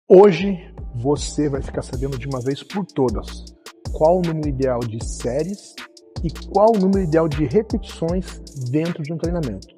Hoje você vai ficar sabendo de uma vez por todas qual o número ideal de séries e qual o número ideal de repetições dentro de um treinamento.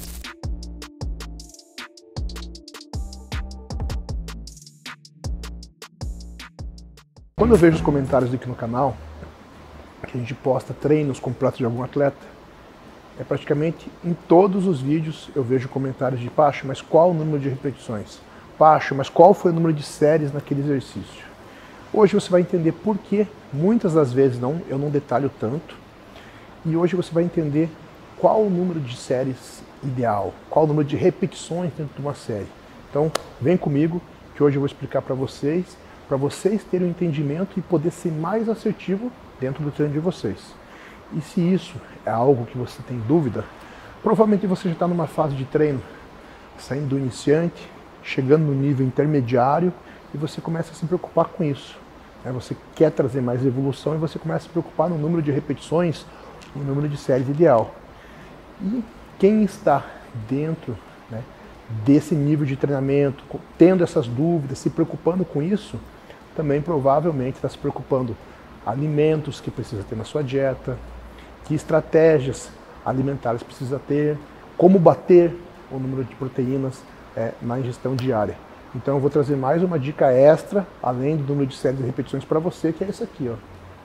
Quando eu vejo os comentários aqui no canal, que a gente posta treinos completos de algum atleta, praticamente em todos os vídeos eu vejo comentários de Pacho, mas qual o número de repetições? Pacho, mas qual foi o número de séries naquele exercício? Hoje você vai entender por que muitas das vezes eu não detalho tanto, e hoje você vai entender qual o número de séries ideal, qual o número de repetições dentro de uma série. Então vem comigo que hoje eu vou explicar para vocês terem um entendimento e poder ser mais assertivo dentro do treino de vocês. E se isso é algo que você tem dúvida, provavelmente você já está numa fase de treino, saindo do iniciante, chegando no nível intermediário, e você começa a se preocupar com isso. Você quer trazer mais evolução e você começa a se preocupar no número de repetições, no número de séries ideal. E quem está dentro desse nível de treinamento, tendo essas dúvidas, se preocupando com isso, também provavelmente está se preocupando alimentos que precisa ter na sua dieta, que estratégias alimentares precisa ter, como bater o número de proteínas na ingestão diária. Então eu vou trazer mais uma dica extra, além do número de séries e repetições para você, que é esse aqui.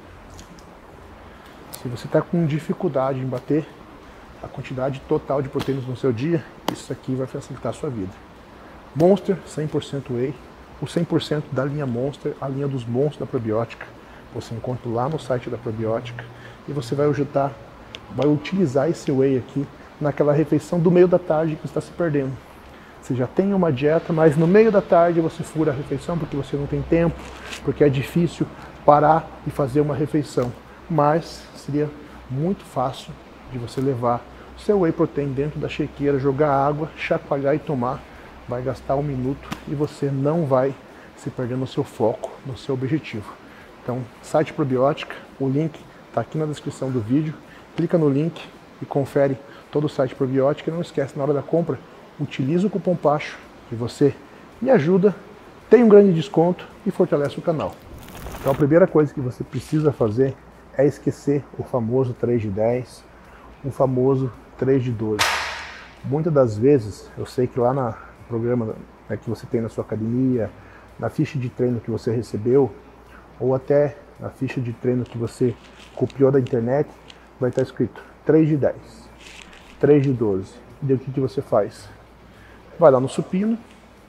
Se você está com dificuldade em bater a quantidade total de proteínas no seu dia, isso aqui vai facilitar a sua vida. Monster 100% Whey, o 100% da linha Monster, a linha dos bons da probiótica. Você encontra lá no site da probiótica e você vai utilizar esse Whey aqui naquela refeição do meio da tarde que você está se perdendo. Você já tem uma dieta, mas no meio da tarde você fura a refeição porque você não tem tempo, porque é difícil parar e fazer uma refeição. Mas seria muito fácil de você levar o seu Whey Protein dentro da shakeira, jogar água, chacoalhar e tomar. Vai gastar 1 minuto e você não vai se perder no seu foco, no seu objetivo. Então, site probiótica, o link está aqui na descrição do vídeo. Clica no link e confere todo o site probiótica. E não esquece, na hora da compra, utiliza o cupom PACHO, que você me ajuda, tem um grande desconto e fortalece o canal. Então a primeira coisa que você precisa fazer é esquecer o famoso 3 de 10, o famoso 3 de 12. Muitas das vezes, eu sei que lá no programa que você tem na sua academia, na ficha de treino que você recebeu, ou até na ficha de treino que você copiou da internet, vai estar escrito 3 de 10, 3 de 12. E daí o que você faz? Vai lá no supino,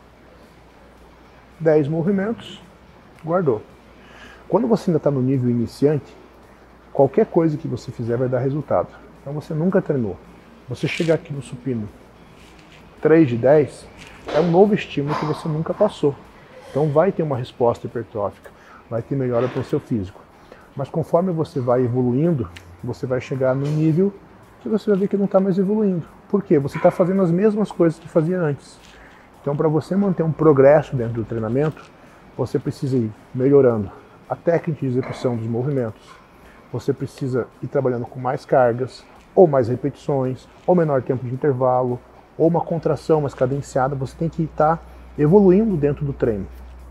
10 movimentos, guardou. Quando você ainda está no nível iniciante, qualquer coisa que você fizer vai dar resultado. Então você nunca treinou. Você chegar aqui no supino 3 de 10, é um novo estímulo que você nunca passou. Então vai ter uma resposta hipertrófica, vai ter melhora para o seu físico. Mas conforme você vai evoluindo, você vai chegar no nível que você vai ver que não está mais evoluindo. Por quê? Você está fazendo as mesmas coisas que fazia antes. Então, para você manter um progresso dentro do treinamento, você precisa ir melhorando a técnica de execução dos movimentos. Você precisa ir trabalhando com mais cargas, ou mais repetições, ou menor tempo de intervalo, ou uma contração mais cadenciada. Você tem que estar evoluindo dentro do treino.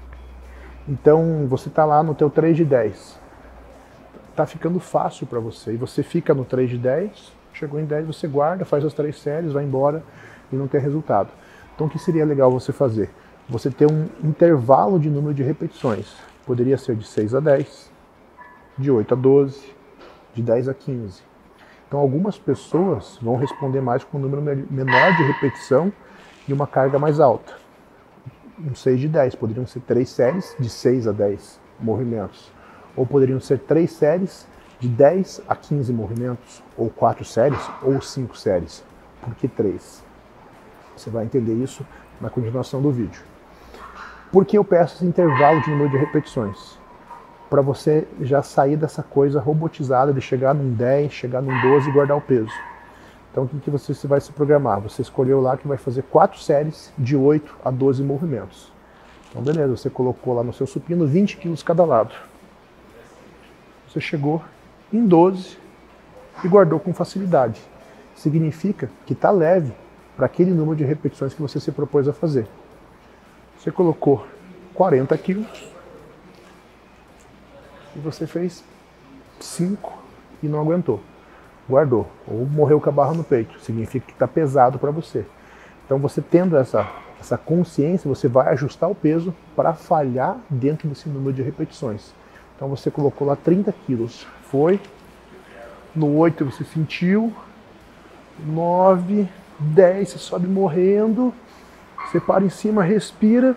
Então, você está lá no teu 3 de 10. Está ficando fácil para você. E você fica no 3 de 10, chegou em 10, você guarda, faz as 3 séries, vai embora e não tem resultado. Então o que seria legal você fazer? Você ter um intervalo de número de repetições. Poderia ser de 6 a 10, de 8 a 12, de 10 a 15. Então algumas pessoas vão responder mais com um número menor de repetição e uma carga mais alta. Um 6 de 10, poderiam ser 3 séries de 6 a 10 movimentos. Ou poderiam ser 3 séries de 10 a 15 movimentos, ou 4 séries, ou 5 séries. Por que 3? Você vai entender isso na continuação do vídeo. Por que eu peço esse intervalo de número de repetições? Para você já sair dessa coisa robotizada de chegar num 10, chegar num 12 e guardar o peso. Então o que você vai se programar? Você escolheu lá que vai fazer 4 séries de 8 a 12 movimentos. Então beleza, você colocou lá no seu supino 20 quilos cada lado. Você chegou em 12 e guardou com facilidade. Significa que está leve para aquele número de repetições que você se propôs a fazer. Você colocou 40 quilos e você fez 5 e não aguentou. Guardou, ou morreu com a barra no peito. Significa que está pesado para você. Então você tendo essa consciência, você vai ajustar o peso para falhar dentro desse número de repetições. Então você colocou lá 30 quilos, foi, no 8 você sentiu, 9, 10 você sobe morrendo, você para em cima, respira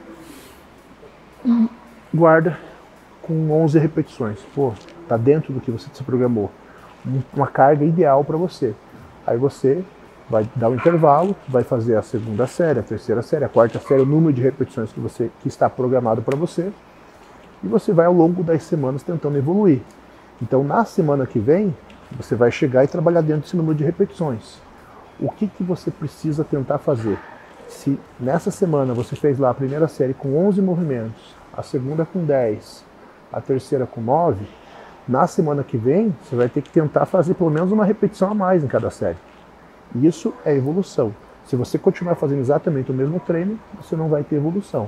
e guarda com 11 repetições. Pô, tá dentro do que você se programou. Uma carga ideal para você. Aí você vai dar um intervalo, vai fazer a segunda série, a terceira série, a quarta série, o número de repetições que está programado para você, e você vai ao longo das semanas tentando evoluir. Então na semana que vem, você vai chegar e trabalhar dentro desse número de repetições. O que você precisa tentar fazer? Se nessa semana você fez lá a primeira série com 11 movimentos, a segunda com 10, a terceira com 9, na semana que vem você vai ter que tentar fazer pelo menos uma repetição a mais em cada série. Isso é evolução. Se você continuar fazendo exatamente o mesmo treino, você não vai ter evolução.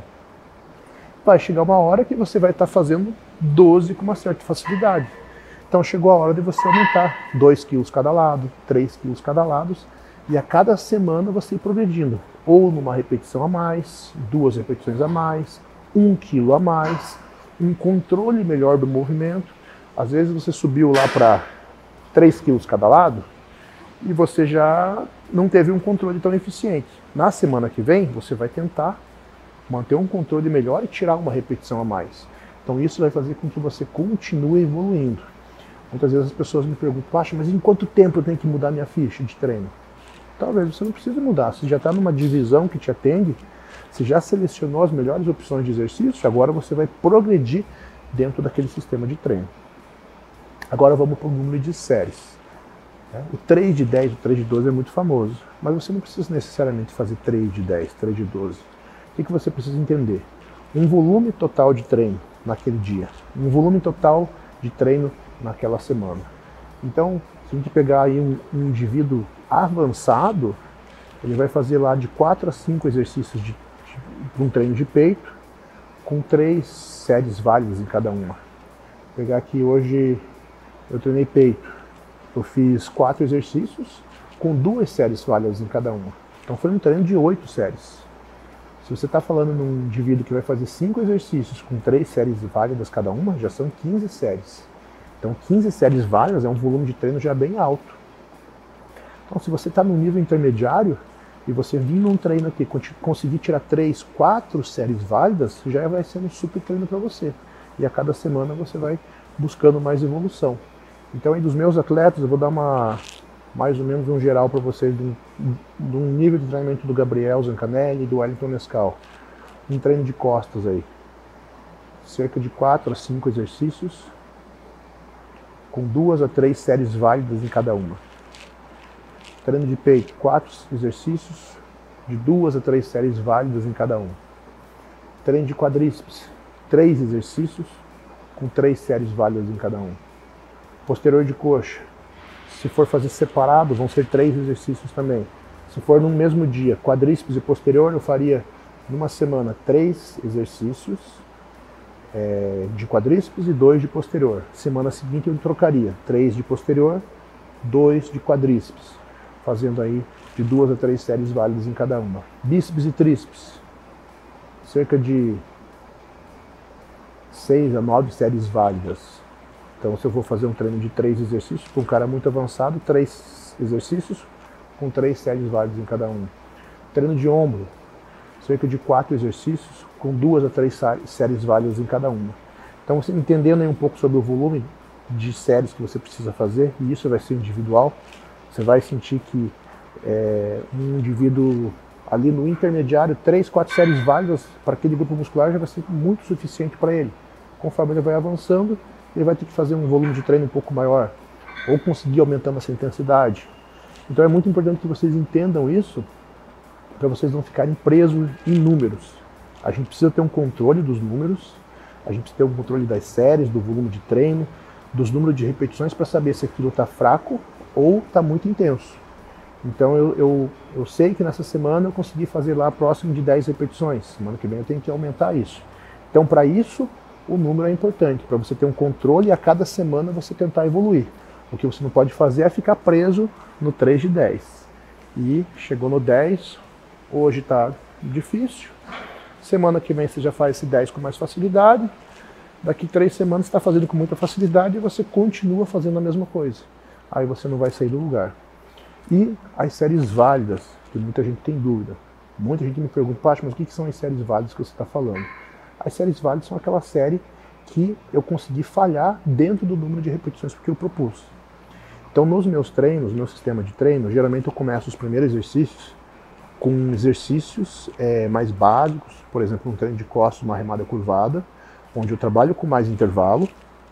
Vai chegar uma hora que você vai estar fazendo 12 com uma certa facilidade. Então chegou a hora de você aumentar 2 quilos cada lado, 3 quilos cada lado, e a cada semana você ir progredindo. Ou numa repetição a mais, 2 repetições a mais, 1 quilo a mais, um controle melhor do movimento. Às vezes você subiu lá para 3 quilos cada lado, e você já não teve um controle tão eficiente. Na semana que vem, você vai tentar manter um controle melhor e tirar uma repetição a mais. Então isso vai fazer com que você continue evoluindo. Muitas vezes as pessoas me perguntam, Pacha, mas em quanto tempo eu tenho que mudar minha ficha de treino? Talvez você não precise mudar. Você já está numa divisão que te atende, você já selecionou as melhores opções de exercício, agora você vai progredir dentro daquele sistema de treino. Agora vamos para o número de séries. O 3 de 10, o 3 de 12 é muito famoso, mas você não precisa necessariamente fazer 3 de 10, 3 de 12. O que você precisa entender? Um volume total de treino naquele dia, um volume total de treino naquela semana. Então, se a gente pegar aí um indivíduo avançado, ele vai fazer lá de 4 a 5 exercícios de um treino de peito, com 3 séries válidas em cada uma. Vou pegar aqui hoje, eu treinei peito. Eu fiz 4 exercícios com 2 séries válidas em cada uma. Então foi um treino de 8 séries. Se você está falando num indivíduo que vai fazer 5 exercícios com 3 séries válidas cada uma, já são 15 séries. Então 15 séries válidas é um volume de treino já bem alto. Então se você está no nível intermediário e você vir num treino aqui, conseguir tirar 3, 4 séries válidas, já vai ser um super treino para você. E a cada semana você vai buscando mais evolução. Então aí dos meus atletas, eu vou dar mais ou menos um geral para vocês de um nível de treinamento do Gabriel Zancanelli e do Wellington Nescau. Um treino de costas aí. Cerca de 4 a 5 exercícios, com 2 a 3 séries válidas em cada uma. Treino de peito, 4 exercícios, de 2 a 3 séries válidas em cada um. Treino de quadríceps, 3 exercícios, com 3 séries válidas em cada um. Posterior de coxa, se for fazer separado, vão ser 3 exercícios também. Se for no mesmo dia, quadríceps e posterior, eu faria numa semana 3 exercícios de quadríceps e 2 de posterior. Semana seguinte eu trocaria 3 de posterior, 2 de quadríceps, fazendo aí de 2 a 3 séries válidas em cada uma. Bíceps e tríceps, cerca de 6 a 9 séries válidas. Então, se eu vou fazer um treino de 3 exercícios, para um cara muito avançado, 3 exercícios com 3 séries válidas em cada um. Treino de ombro, cerca de 4 exercícios com 2 a 3 séries válidas em cada uma. Então, você entendendo aí um pouco sobre o volume de séries que você precisa fazer, e isso vai ser individual, você vai sentir que um indivíduo ali no intermediário, 3, 4 séries válidas para aquele grupo muscular já vai ser muito suficiente para ele. Conforme ele vai avançando, ele vai ter que fazer um volume de treino um pouco maior, ou conseguir aumentando essa intensidade. Então é muito importante que vocês entendam isso, para vocês não ficarem presos em números. A gente precisa ter um controle dos números, a gente precisa ter um controle das séries, do volume de treino, dos números de repetições, para saber se aquilo está fraco ou está muito intenso. Então eu sei que nessa semana eu consegui fazer lá próximo de 10 repetições, semana que vem eu tenho que aumentar isso. Então, para isso, o número é importante, para você ter um controle e a cada semana você tentar evoluir. O que você não pode fazer é ficar preso no 3 de 10. E chegou no 10, hoje está difícil, semana que vem você já faz esse 10 com mais facilidade, daqui 3 semanas você está fazendo com muita facilidade e você continua fazendo a mesma coisa. Aí você não vai sair do lugar. E as séries válidas, que muita gente tem dúvida. Muita gente me pergunta, Pacho, mas o que são as séries válidas que você está falando? As séries válidas são aquela série que eu consegui falhar dentro do número de repetições que eu propus. Então nos meus treinos, no meu sistema de treino, geralmente eu começo os primeiros exercícios com exercícios mais básicos, por exemplo, um treino de costas, uma remada curvada, onde eu trabalho com mais intervalo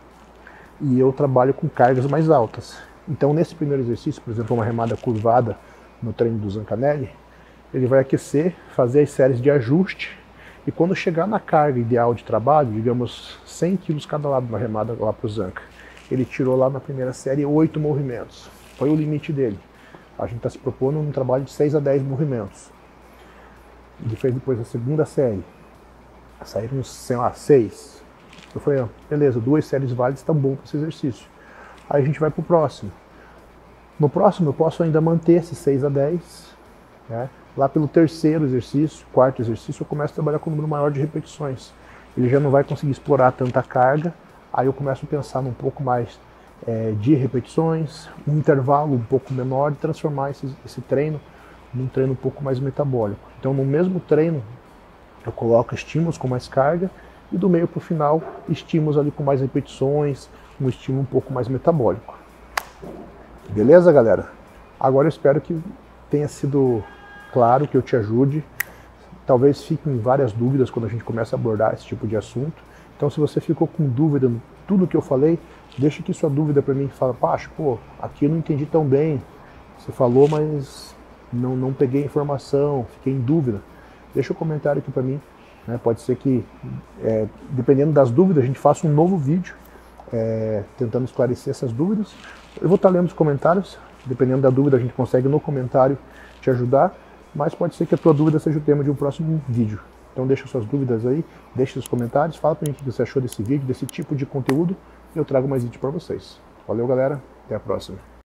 e eu trabalho com cargas mais altas. Então nesse primeiro exercício, por exemplo, uma remada curvada no treino do Zancanelli, ele vai aquecer, fazer as séries de ajuste e quando chegar na carga ideal de trabalho, digamos 100 kg cada lado na remada lá para o Zanca, ele tirou lá na primeira série 8 movimentos. Foi o limite dele. A gente está se propondo um trabalho de 6 a 10 movimentos. Ele fez depois a segunda série. Saíram, sei lá, 6. Eu falei, beleza, 2 séries válidas estão bom para esse exercício. Aí a gente vai para o próximo. No próximo eu posso ainda manter esses 6 a 10. Né? Lá pelo terceiro exercício, quarto exercício, eu começo a trabalhar com um número maior de repetições. Ele já não vai conseguir explorar tanta carga. Aí eu começo a pensar num pouco mais de repetições, um intervalo um pouco menor, de transformar esse treino num treino um pouco mais metabólico. Então no mesmo treino eu coloco estímulos com mais carga e do meio para o final estímulos ali com mais repetições, um estímulo um pouco mais metabólico. Beleza, galera? Agora eu espero que tenha sido claro, que eu te ajude. Talvez fiquem várias dúvidas quando a gente começa a abordar esse tipo de assunto. Então se você ficou com dúvida em tudo que eu falei, deixa aqui sua dúvida para mim e fala, Pacho, pô, aqui eu não entendi tão bem. Você falou, mas não peguei a informação, fiquei em dúvida. Deixa um comentário aqui para mim. Né? Pode ser que, dependendo das dúvidas, a gente faça um novo vídeo tentando esclarecer essas dúvidas. Eu vou estar lendo os comentários. Dependendo da dúvida, a gente consegue no comentário te ajudar. Mas pode ser que a tua dúvida seja o tema de um próximo vídeo. Então deixa suas dúvidas aí, deixa nos comentários, fala pra gente o que você achou desse vídeo, desse tipo de conteúdo, e eu trago mais vídeo para vocês. Valeu, galera, até a próxima.